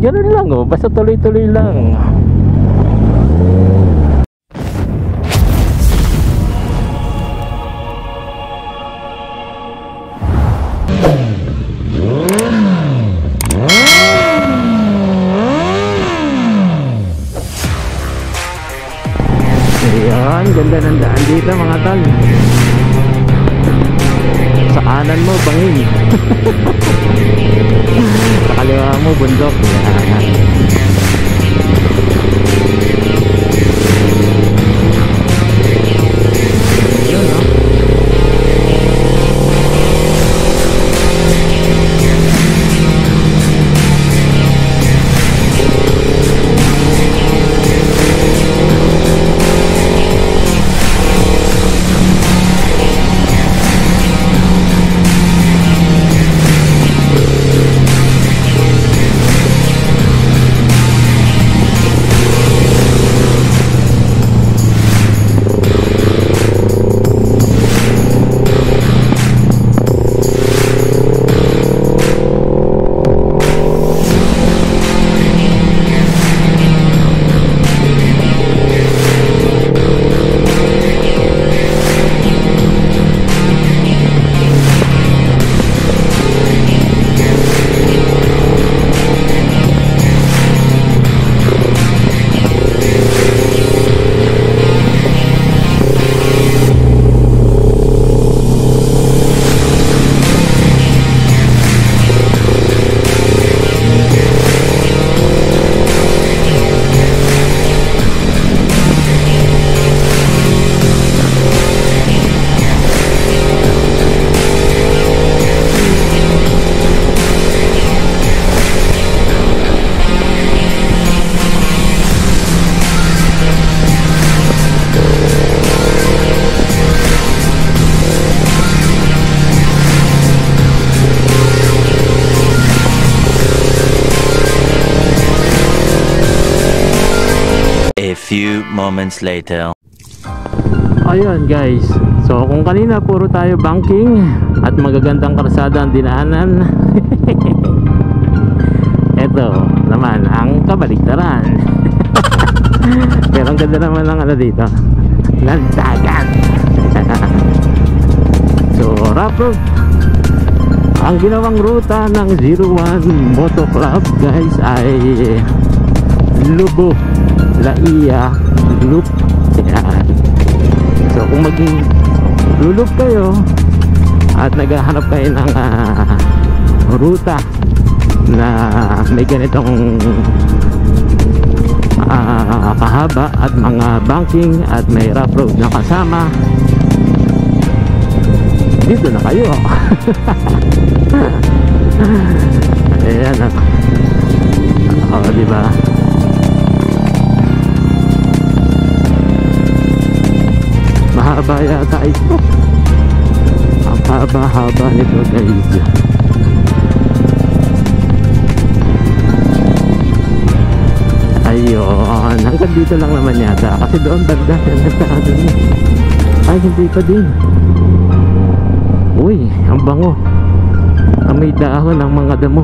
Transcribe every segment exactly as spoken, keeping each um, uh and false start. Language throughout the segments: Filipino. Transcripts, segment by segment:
Ganun lang oh, basta tuloy-tuloy lang. Ayan, ganda ng daan dito mga tol. Sa kanan mo, bangin. Sa kaliwa mo, bundok. Ayan. Yun, no? A few moments later. Ayun guys, so kung kanina puro tayo banking at magagandang karsada ang dinaanan, eto naman ang kabaligtaran. Pero ang ganda naman ng ano dito, ng dagat. So rough road. Ang ginawang ruta ng zero one Moto Club guys ay Lubo Laia Loop. Yan. So kung maging lulup kayo at naghahanap kayo ng uh, ruta na may ganitong uh, kahaba at mga banking at may rough road na kasama, dito na kayo. Ayan o, oh, diba? Mahaba yata ito. Ang haba-haba nito guys. Ayun, hanggang dito lang naman yata. Kasi doon banda ay hindi pa din. Uy, ang bango. Ang may dahon ng mga damo.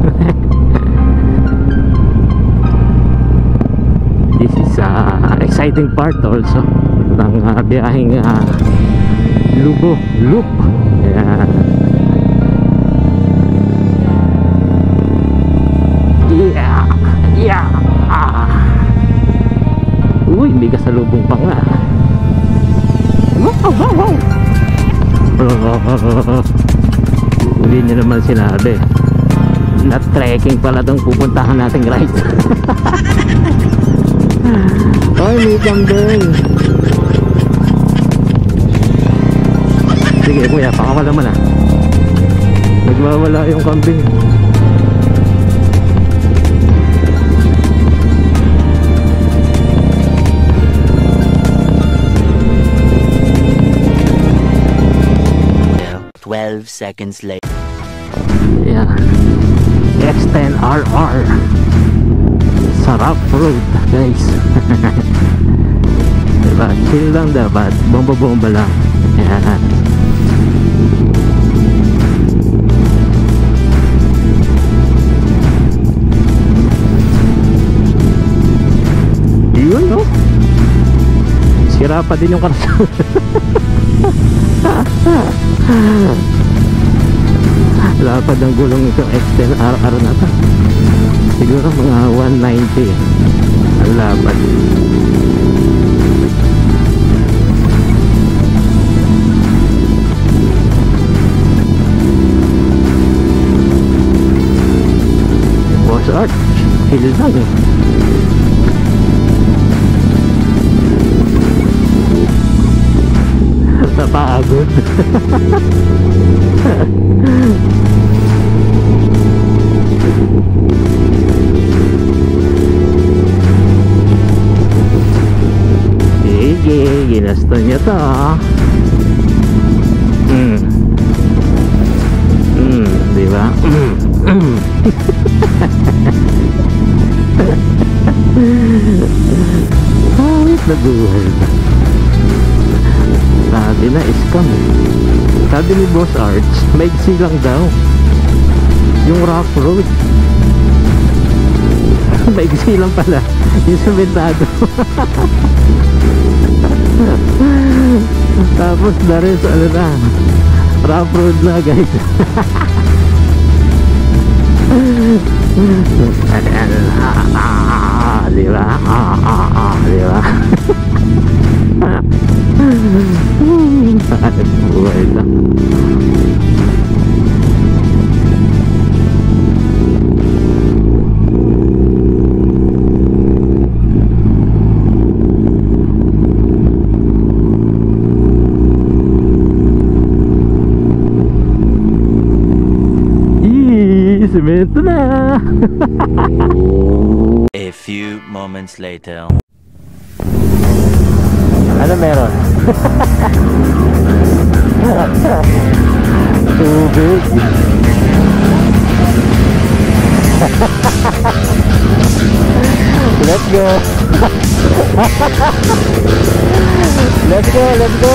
This is uh, exciting part also ng uh, biyaheng uh, Lubo Loop. Ayan. Yeah, yeah. Ah. Uy, may kasalubong pa nga. Wow, wow, wow. Hindi nyo naman sinabi na trekking pala itong pupuntahan nating ride. Ay, may kambing. Sige kuya, pakawala mo na. Nagwawala yung kambing. twelve seconds later. Yeah. X ten R R. Sarap road guys. Diba? Chill lang dapat. Bomba-bomba lang. Yan. sira pa din yung karson. Lapad ang gulong itong Excel R R na to. Siguro mga one ninety ang lapad. Boss Art, hill lang eh. Napagod. Sige, ginasto niya to. Mm. Mm, di ba? Mm. Mm. Awit na buhay na. Sabi na, scam. Sabi ni Boss Arts, maigsi lang daw yung rough road. Maigsi lang pala yung sementado. Tapos na rin sa ano na, rough road na guys. Diba? Diba? Buhay na. Ih, semento na. A few moments later. Ano meron? Tubig. Let's go. Let's go, let's go.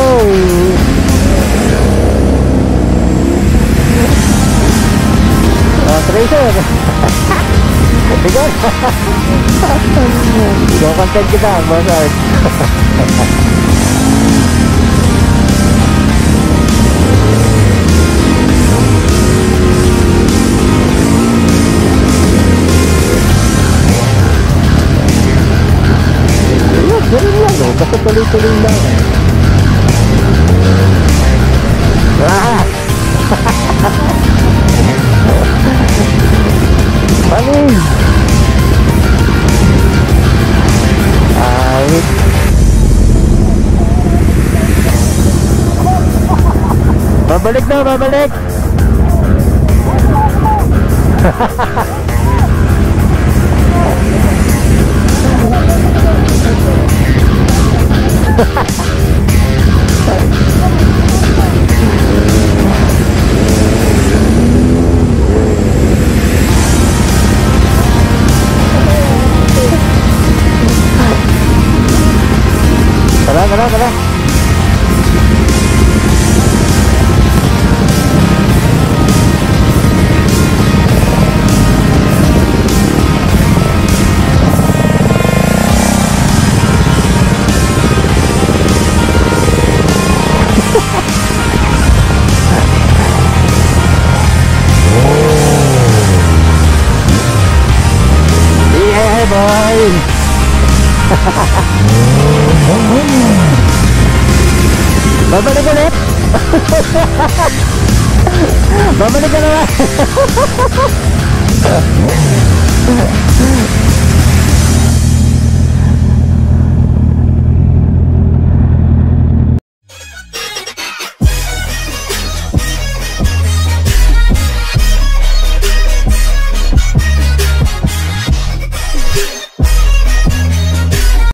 Oh, Tracer. Bigon. Go content kita, Boss Art. Ganun lang o, basta tuloy-tuloy lang. Ah! Panis! Awit! Babalik na, babalik! Tara, tara, tara. Yeah, boy. Babalik ulit. Babalik ka naman.